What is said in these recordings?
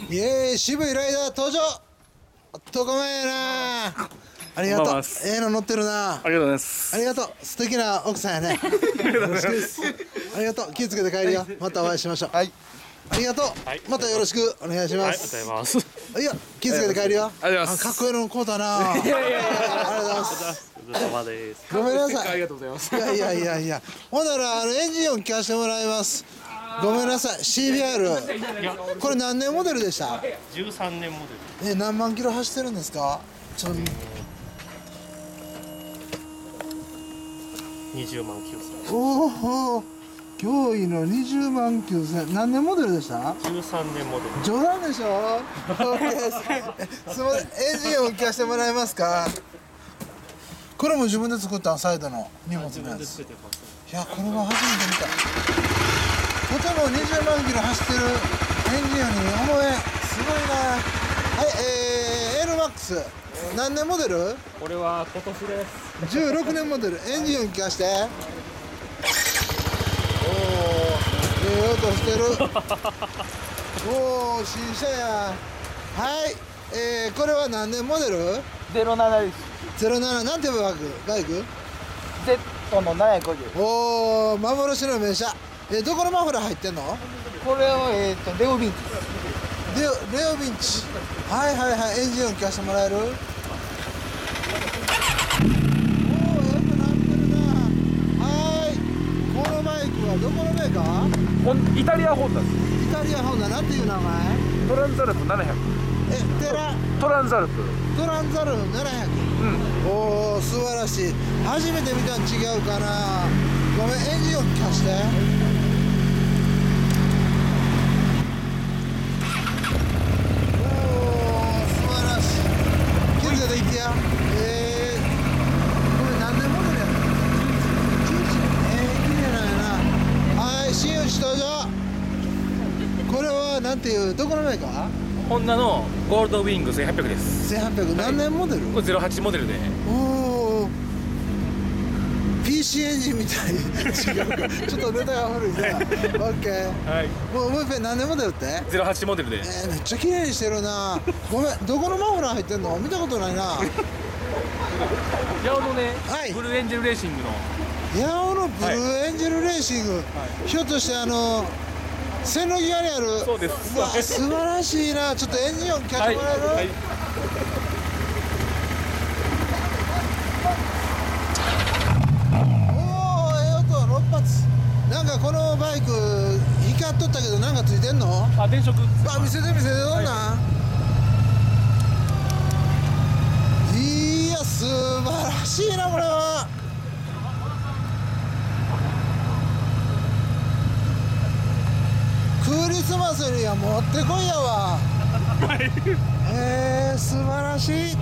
イエーイ、渋いライダー登場。男前やな。ありがとう。の乗ってるな。 ありがとうございます。 ありがとう。素敵な奥さんやね。よろしくです。ありがとう。気をつけて帰るよ。またお会いしましょう。はい。ありがとう。またよろしくお願いします。 ありがとうございます。 いや、気をつけて帰るよ。 ありがとうございます。 かっこいいの買うたな。いやいやいや、ありがとうございます。ごめんなさい。 ありがとうございます。 いや。ほんなら、エンジン音聞かせてもらいます。ごめんなさい。CBR。これ何年モデルでした？ 13年モデル。 何万キロ走ってるんですか？ 20万キロです。 おお、驚異の20万9000。何年モデルでした？ 13年モデル。 冗談でしょ？すみません、エンジン音聞かせてもらえますか？これも自分で作ったサイドの荷物のやつ。いや、これは初めて見た。とても20万キロ走ってるエンジン音に思え。すごいな。はい、NMAX。何年モデル？ これは今年です。 16年モデル。エンジン音聞かして。おお、音してる。おお、新車や。はい、これは何年モデル ？07です。 07。なんてバイク Z の750。 おお、幻の名車。どこのマフラー入ってんの？ これはレオビンチ。 レオビンチ。はい、エンジン音聞かせてもらえる？おお、よくなってるな。はい、このバイクはどこのメーカー？ イタリアホンダです。 イタリアホンダ。なんていう名前？ トランザルプ700。トランザルプ。 トランザルプ700。おお、素晴らしい。初めて見たん違うかな。ごめん、エンジン音聞かして。これはなんていう、どこのメーカー？ ホンダのゴールドウィング1800です。 1800。何年モデル？ これ08モデルで。 おお、 PC エンジンみたい。違うか、ちょっとネタが古いな。オッケー。 はい。 もう一遍、何年モデルって？ 08モデルで。 めっちゃ綺麗にしてるな。ごめん、どこのマフラー入ってんの？見たことないな。 ヤオのね、 はい、 ブルーエンジェルレーシングの。 ヤオのブルーエンジェルレーシング。ひょっとして線路際にある。 そうです。 わ、素晴らしいな。ちょっとエンジン音聞かせてもらえる？はい。おお、音6発。なんかこのバイク光っとったけど、なんかついてんの？ あ、電飾。 あ、見せてどんなん？いや、素晴らしいな、これは。クリスマスには持ってこいやわ。素晴らしい。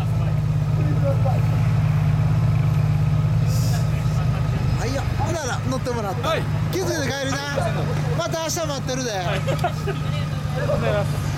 はいよ、ほんなら乗ってもらった。気づいて帰りな。また明日待ってるで。 ありがとうございます。